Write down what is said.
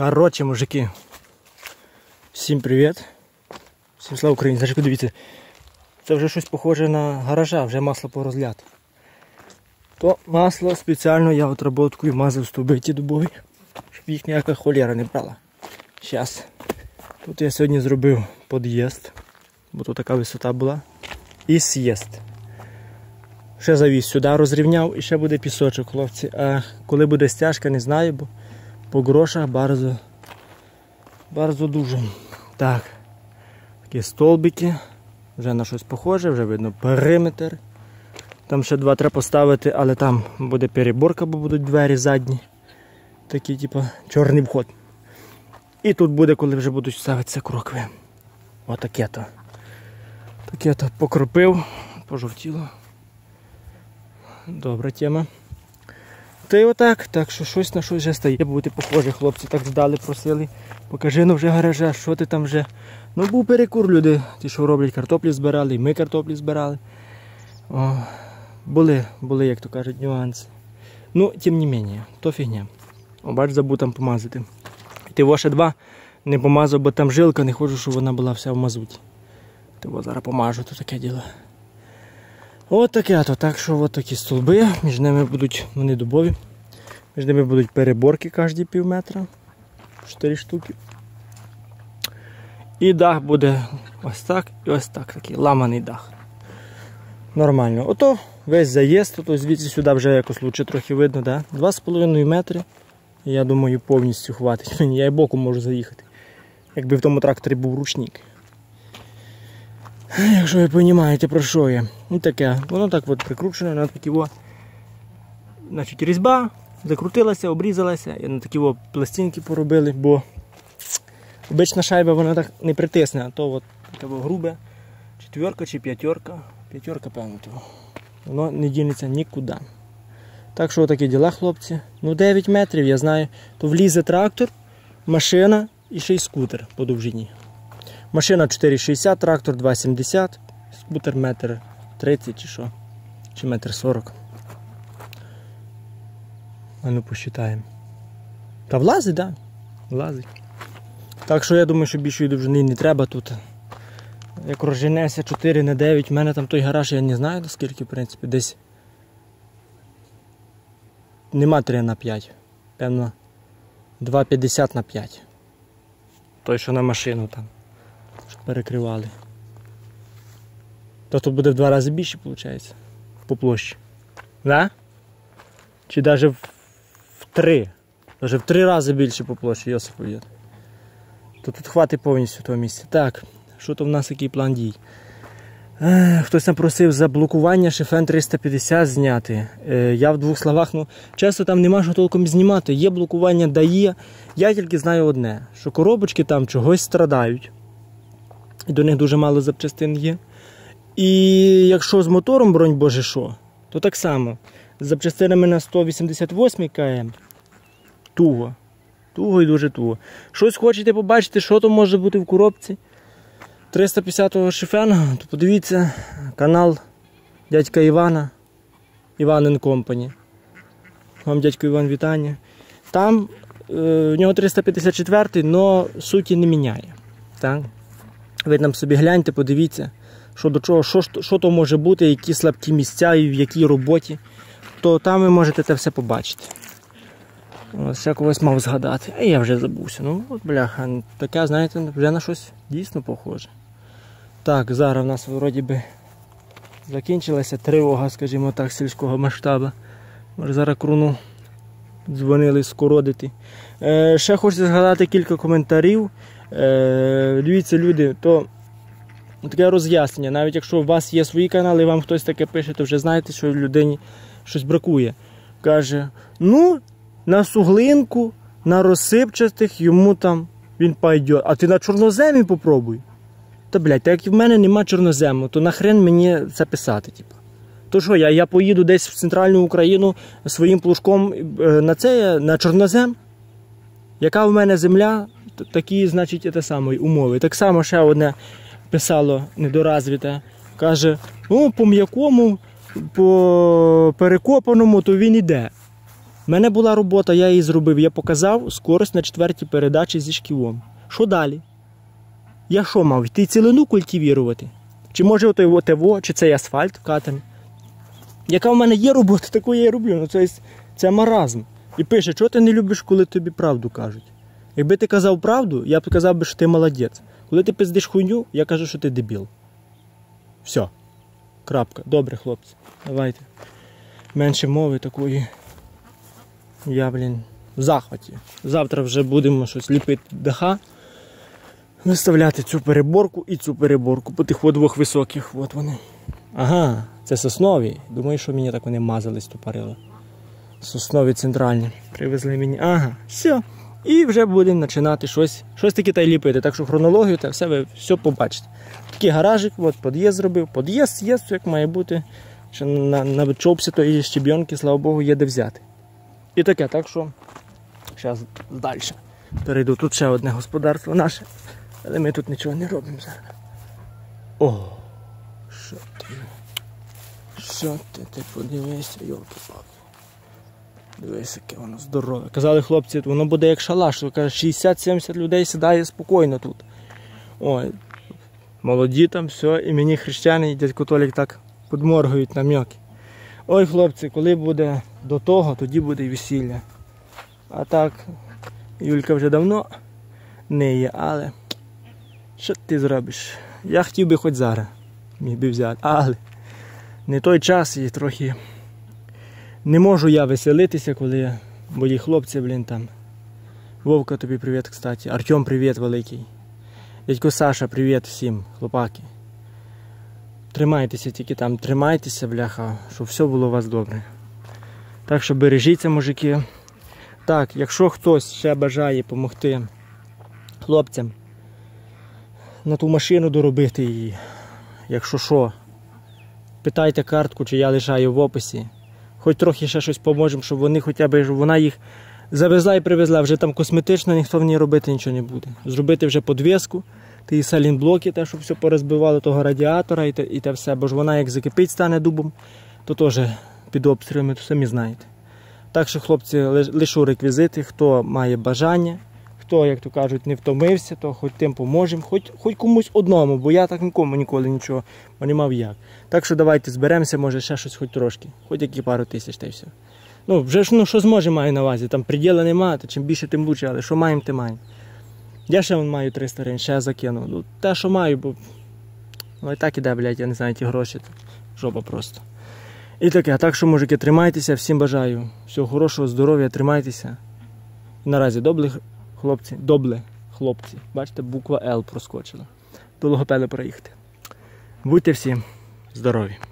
Коротше, мужики, всім привіт, всім слава Україні. Значить, подивіться, це вже щось похоже на гаража, вже масло порозляти. То масло спеціально я отработкою мазав стовби ті дубові, щоб їх ніяка холєра не брала. Зараз. Тут я сьогодні зробив під'їзд, бо тут така висота була, і з'їзд. Ще завіз сюди, розрівняв і ще буде пісочок, хлопці. А коли буде стяжка, не знаю, бо по грошах bardzo дуже. Так, такі столбики, вже на щось похоже, вже видно периметр. Там ще два треба поставити, але там буде переборка, бо будуть двері задні. Такий, типу, чорний вход. І тут буде, коли вже будуть ставитися крокви. Отаке-то. Таке-то покропив, пожовтіло. Добра тема. Та й отак, так що щось на щось вже стає. Бути похоже, хлопці так здали, просили. Покажи, ну вже гаража, що ти там вже. Ну був перекур, люди, ті, що роблять, картоплі збирали, і ми картоплі збирали. О, були, як то кажуть, нюанси. Ну, тим не менше, то фігня. О, бач, забув там помазати. Ти воше два не помазав, бо там жилка, не хочу, щоб вона була вся в мазуті. Ти зараз помажу, то таке діло. От таке, то так що от такі столби, між ними будуть, вони дубові, між ними будуть переборки кожні пів метра, 4 штуки. І дах буде ось так і ось так, такий ламаний дах. Нормально. Ото весь заїзд, ото звідси сюди вже якось лучше трохи видно, да? 2,5 метри, я думаю, повністю хватить мені, я і боком можу заїхати, якби в тому тракторі був ручник. Якщо ви розумієте, про що я. І таке, воно так от прикручене на такі о. Значить, різьба закрутилася, обрізалася, і на такі о пластинки поробили, бо обична шайба вона так не притисне, а то от таке грубе, 4 чи 5, 5, певно, того. Воно не дінеться нікуди. Так що отакі діла, хлопці. Ну 9 метрів, я знаю, то влізе трактор, машина і ще й скутер по довжині. Машина 4,60, трактор 2,70, скутер 1,30 м чи що, чи 1,40 м. А ну посчитаємо. Та влазить, так? Да? Влазить. Так що я думаю, що більшої довжини не треба тут. Як розженеся 4 на 9, в мене там той гараж, я не знаю наскільки, в принципі, десь нема 3 на 5, певно 2,50 на 5. Той, що на машину там. Щоб перекривали. То тут буде в 2 рази більше, виходить, по площі. Да? Чи навіть в 3. Навіть в 3 рази більше по площі, Йосипові. То тут хватить повністю того місця. Так, що то в нас який план дій? Хтось там просив за блокування шифен 350 зняти. Я в 2 словах, ну, часто там нема що толком знімати. Є блокування, дає. Я тільки знаю одне, що коробочки там чогось страдають. І до них дуже мало запчастин є. І якщо з мотором, бронь боже що, то так само. З запчастинами на 188 км туго. Туго і дуже туго. Щось хочете побачити, що там може бути в коробці 350-го шифена, то подивіться канал дядька Івана, Іван & Компані. Вам, дядько Іван, вітання. Там в нього 354-й, але суті не міняє. Так? Ви там собі гляньте, подивіться, що до чого, що то може бути, які слабкі місця і в якій роботі, то там ви можете це все побачити. Ось я когось мав згадати, а я вже забувся. Ну от бляха, таке, знаєте, вже на щось дійсно похоже. Так, зараз в нас вроді би закінчилася тривога, скажімо так, сільського масштабу. Може зараз круну дзвонили скородити. Ще хочу згадати кілька коментарів. Дивіться, люди, то таке роз'яснення. Навіть якщо у вас є свої канали, вам хтось таке пише, то вже знаєте, що людині щось бракує. Каже, ну, на суглинку, на розсипчастих йому там він пойде. А ти на чорноземі попробуй. Та, блядь, так як в мене нема чорнозему, то нахрен мені це писати, типу. То що, я поїду десь в центральну Україну своїм плужком на чорнозем? Яка в мене земля, такі, значить, те саме, умови. Так само ще одне писало недоразвите. Каже, ну, по м'якому, по перекопаному, то він іде. В мене була робота, я її зробив, я показав скорость на 4-й передачі зі шківом. Що далі? Я що мав? Йти цілину культивірувати? Чи може отой ОТВО, чи цей асфальт катаний? Яка в мене є робота, таку я і роблю. Ну, це маразм. І пише, чого ти не любиш, коли тобі правду кажуть? Якби ти казав правду, я б казав, що ти молодець. Коли ти пиздиш хуйню, я кажу, що ти дебіл. Все. Крапка. Добре, хлопці. Давайте. Менше мови такої. Я, в захваті. Завтра вже будемо щось ліпити даха. Виставляти цю переборку і цю переборку по тих двох високих. От вони. Ага, це соснові. Думаю, що мені так вони мазались, тупорили. Соснові центральні. Привезли мені. Ага, все. І вже будемо починати щось таке та й ліпити. Так що хронологію та ви все побачите. Такий гаражик, от під'їзд зробив. Під'їзд є, все як має бути. Ще на чопсі то і щебенки, слава Богу, є де взяти. І таке, так що зараз далі перейду. Тут ще одне господарство наше, але ми тут нічого не робимо зараз. О, що ти подивися, йолки-палки. Дивись, яке воно здорове. Казали хлопці, воно буде як шалаш. 60-70 людей сідає спокійно тут. Ой, молоді там, все, і мені хрещани і дядько Толік так підморгують нам'яки. Ой, хлопці, коли буде до того, тоді буде і весілля. А так, Юлька вже давно не є, але що ти зробиш? Я хотів би хоч зараз міг би взяти, але не той час і трохи не можу я веселитися, коли мої хлопці, там. Вовка, тобі привіт, кстати. Артем, привіт великий. Дядько Саша, привіт всім, хлопаки. Тримайтеся тільки там, тримайтеся, бляха, щоб все було у вас добре. Так що бережіться, мужики. Так, якщо хтось ще бажає допомогти хлопцям на ту машину доробити її, якщо що, питайте картку, чи я лишаю в описі. Хоч трохи ще щось поможемо, щоб вони хоча б, вона їх завезла і привезла. Вже там косметично ніхто в ній робити нічого не буде. Зробити вже подвіску, ті салінблоки, те, щоб все порозбивало того радіатора і те все. Бо ж вона як закипить, стане дубом, то теж під обстрілами, то самі знаєте. Так що, хлопці, лишу реквізити, хто має бажання, хто, як то кажуть, не втомився, то хоч тим поможемо, хоч комусь одному, бо я так нікому ніколи нічого не мав як. Так що давайте зберемося, може ще щось хоч трошки, хоч які пару тисяч та й все. Ну, вже ж, що зможемо, маю на увазі, там приділа немає, то чим більше, тим краще, але що маємо, те маємо. Я ще маю 300 гривень, ще закину. Ну, те, що маю, бо ну, і так іде, блядь, я не знаю, ті гроші, жопа просто. І таке, так що, мужики, тримайтеся, всім бажаю всього хорошого, здоров'я, тримайтеся. І наразі добле хлопці, бачите, буква Л проскочила. До логопеда проїхати. Будьте всі здорові.